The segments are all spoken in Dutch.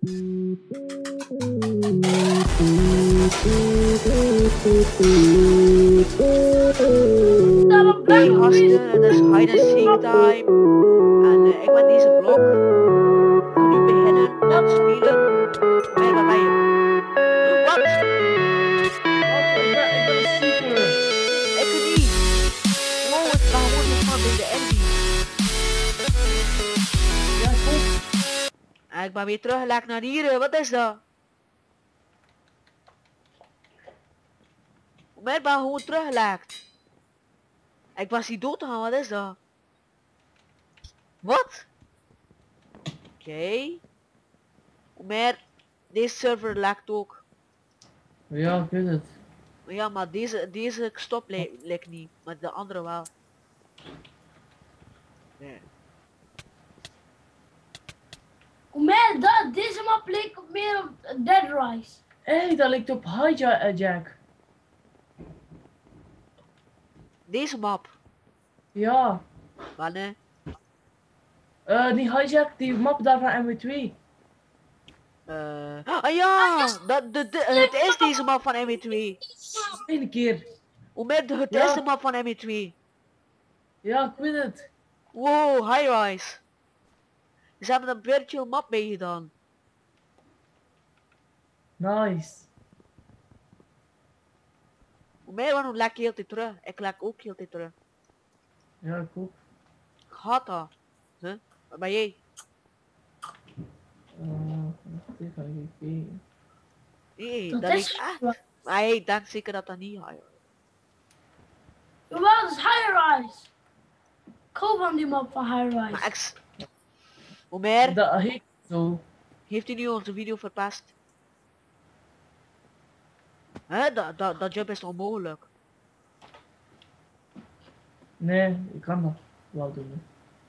Hey gasten, het is hide and seek time. En ik ben deze blok. Ik ga nu beginnen met spelen. Meer wat ben je? Wat? Ik ben een seeker. Ik niet. Wow, het was gewoon nog maar bij de enemy. Ja, goed. En ik ben weer teruggelegd naar hier. Wat is dat? Ik ben gewoon teruggelegd. Ik was hier dood te gaan, wat is dat? Wat? Oké. Maar deze server lekt ook. Ja, ik weet het. Ja, maar deze stop lijkt niet, maar de andere wel. Nee. Man, deze map leek op meer op Dead Rise. Hé, dat lijkt op Hijack. Deze map. Ja. Wanneer? Die Hijack, die map daar van MW2. Ah ja! Het is deze map van MW2. Eén keer. Het Ja. is de map van MW2. Ja, ik weet het. Wow, high rise. Ze hebben een virtual map meegedaan. Nice. Waarom lek je heel tijd terug? Ik lek ook heel tijd terug. Ja, ik ook. Gaat dat? Huh? Waar ben jij? Wacht even, ga ik kijken. Nee, Dat dat is is echt. Maar hij denkt zeker dat dat niet high rise. Jawel, dat is High Rise. Ik hou van die map van High Rise. Maar Omer, Dat heet zo. heeft u nu onze video verpest? Hè, dat jump is onmogelijk. Nee, ik kan dat wel doen.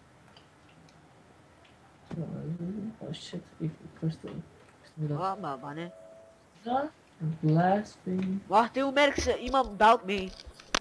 Oh shit, ik crystal. Wat maar wanneer? Dat? Een blasphemy. Wacht, hoe merk ze? Iemand belt mee.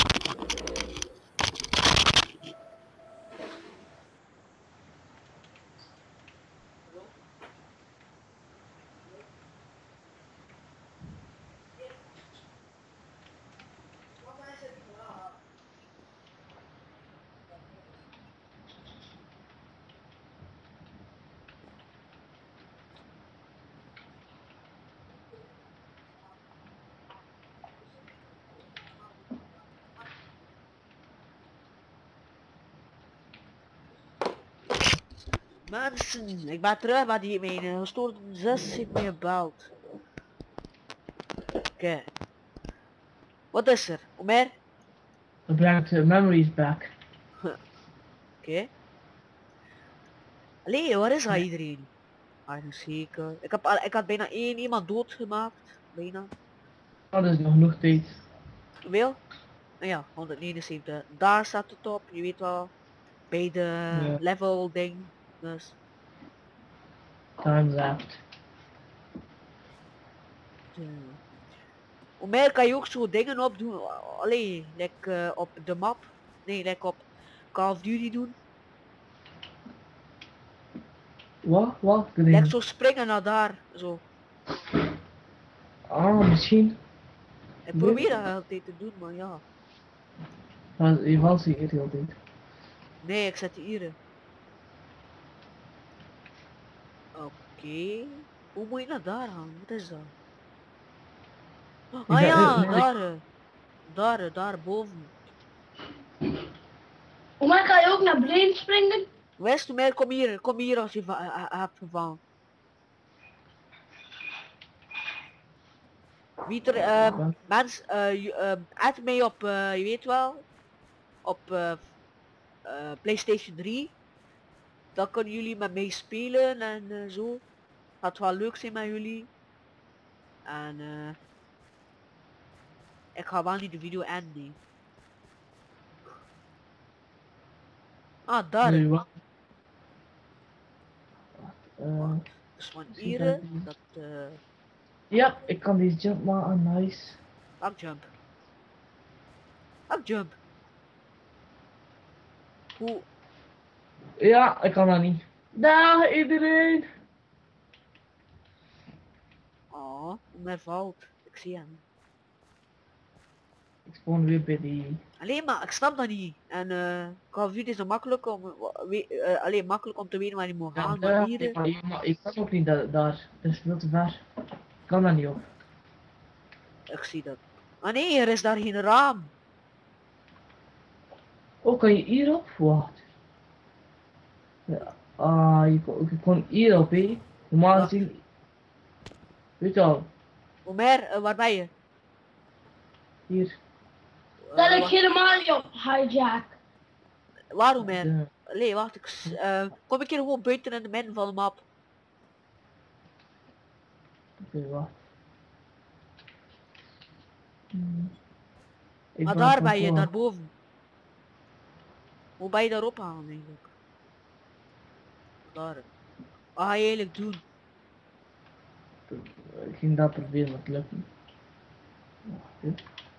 Mensen, ik ben terug bij die mijn gestoorde zus heeft me gebeld. Oké. Wat is er? Omer? Dat brengt memories back. Oké. Allee, waar is hij iedereen? Ah, nu zeker. Ik had bijna één iemand doodgemaakt. Bijna. Oh, dat is nog genoeg tijd. Hoeveel? Nou ja, 179. Daar staat het op, je weet wel. Bij de Ja. level ding. Dus. Time left. Hoe meer kan je ook zo dingen opdoen. Allee, like op de map. Nee, like op Call of Duty doen. Wat? Like zo springen naar daar. Zo. Ah, misschien. Ik probeer dat altijd te doen, maar ja. Je was hier heel tijd. Nee, ik zet hier. Oké. Hoe moet je naar daar gaan? Wat is dat? Ah ja, daar boven. Hoe maar kan je ook naar beneden springen? West, meer, kom hier als je hebt gevangen. Wieter, mens, add mij op, je weet wel, op PlayStation 3. Dan kunnen jullie met mij spelen en zo. Gaat wel leuk zijn met jullie. En ik ga wel niet de video eindigen. Ah, daar. Nee, wat? Dus van zie hier, dat niet. dat Ja, ik kan die jump maken, nice. upjump. Upjump. Hoe? Ja, ik kan dat niet. Dag iedereen! Oh, Omer valt. Ik zie hem. Ik spawn weer bij die... Alleen maar, ik snap dat niet. En Call of Duty is zo makkelijk om, alleen makkelijk om te weten waar je moet gaan, maar hier... ik kan ook niet daar. Dat is veel te ver. Ik kan daar niet op. Ik zie dat. Ah nee, er is daar geen raam. Oh, kan je hierop? Wacht. Ja, je kon hierop, hé. Normaal Ja. gezien... Weet je al, Omer, waar ben je? hier. Dat ik Wacht. helemaal niet op hijack. Waar Omer? Ja. Nee, wacht, kom een keer gewoon buiten in de midden van de map. Oké, wacht. Ik Maar ben daar van ben je, voor. daarboven. Hoe ben je daarop gaan eigenlijk? Daar. Wat ga je eigenlijk doen? Ik ging dat proberen, maar het lukt niet. Wacht, hè.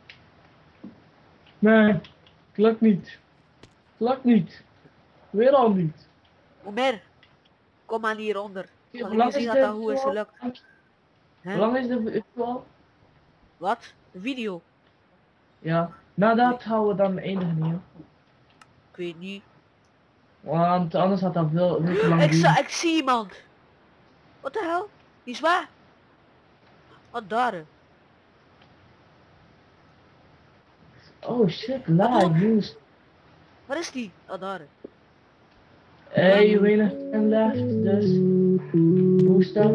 Nee, het lukt niet. Het lukt niet. Weer al niet. Omer, kom maar hieronder. Hoe Kan ik lang je zien is dat dit dat goed is zo? gelukt? Hoe Hè? lang is de al? Wat? De video? Ja, nadat gaan we dan eindigen hier. Ik weet niet. Want anders had dat veel te lang duren. Ik zie iemand. Wat de hel? Die is waar. Wat daar? Oh shit, live news. Waar is die? Oh daar. Hey, weinig time left, dus boost up.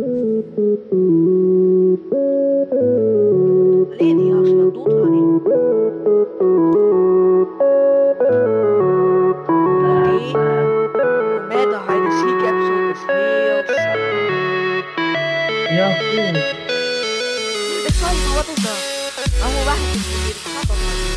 Alleen die gast wil doodgaan niet. Oké. Met de hide and seek episode is heel saai. Ja, cool. Ik zei maar wat is dat? Nou hoe weg is het? Ik snap dat niet.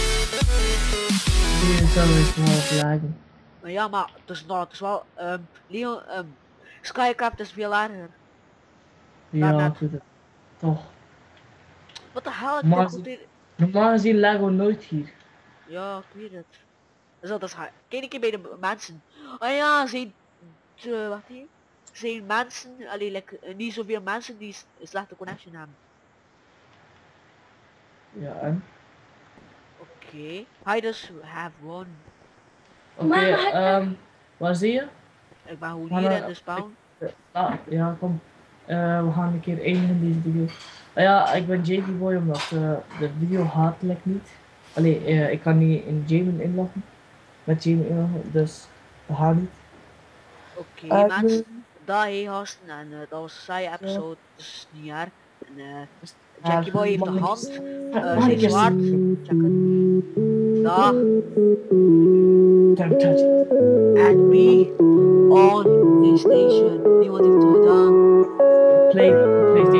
Hier zou ik wel lagen. Maar ja, maar het is wel Leon, Skycraft is veel erger. Ja, net. goed. Toch. Wat de hel? Maar- Dit moet hier- Normaal gezien lagen we nooit hier. Ja, ik weet het. Dus dat is haar. Kijk een keer bij de mensen. Oh ja, zijn wat hier? Zijn mensen, alleen niet zoveel mensen die slechte connection hebben. Ja, en? Oké. Hiders have won. Oké, Maar- waar zie je? Ik ben gewoon Maar hier dan- in de spawn. Ja, kom. We gaan een keer eindigen deze video. Ja, ik ben JV Boy omdat de video hartelijk niet. Allee, ik kan niet in Jamin inloggen. Met Jamin inloggen, dus dat gaat niet. Oké mensen, daar heen gasten en dat was een saaie episode, dus niet erg. En Jackie Boy heeft de hand, zijn zwaard, check het. Dag, Don't touch it. and me on PlayStation, niemand heeft het gedaan. Play